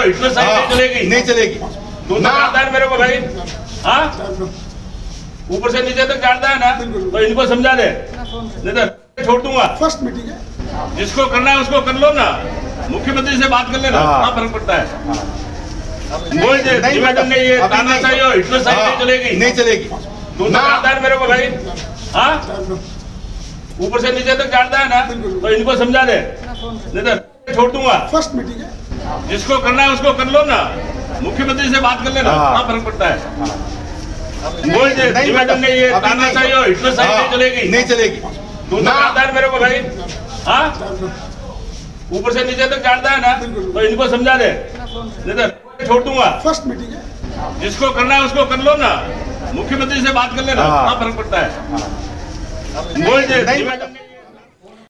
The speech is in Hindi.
हिटलर साइड नहीं चलेगी, नहीं चलेगी। तू तो जानता है मेरे को भाई, हाँ ऊपर से नीचे तक जानता है ना, तो इनको समझा दे, नहीं तो छोड़ दूंगा। फर्स्ट मीटिंग है, जिसको करना है उसको कर लो ना, मुख्यमंत्री से बात कर लेना, क्या फर्क पड़ता है। बोल दे निवेदन में ये तानाशाही और हिटलर साइड नहीं चलेगी, नहीं चलेगी। तू तो जानता है मेरे को भाई, हाँ ऊपर से नीचे तक जानता है ना, तो इनको समझा दे, नहीं तो छोड़ दूंगा। फर्स्ट मीटिंग है, जिसको करना है उसको कर लो ना, मुख्यमंत्री से बात कर लेना, क्या फर्क पड़ता है। बोल दे निवेदन में ये तानाशाही और हिटलर साइड नहीं चलेगी, नहीं चलेगी। तू तो जानता है मेरे को भाई, हाँ ऊपर से नीचे तक जानता है ना, तो इनको समझा दे, नहीं तो छोड़ दूंगा। फर्स्ट मीटिंग है, जिसको करना है उसको कर लो ना, मुख्यमंत्री से बात कर लेना, क्या फर्क पड़ता है। बोल दे निवेदन में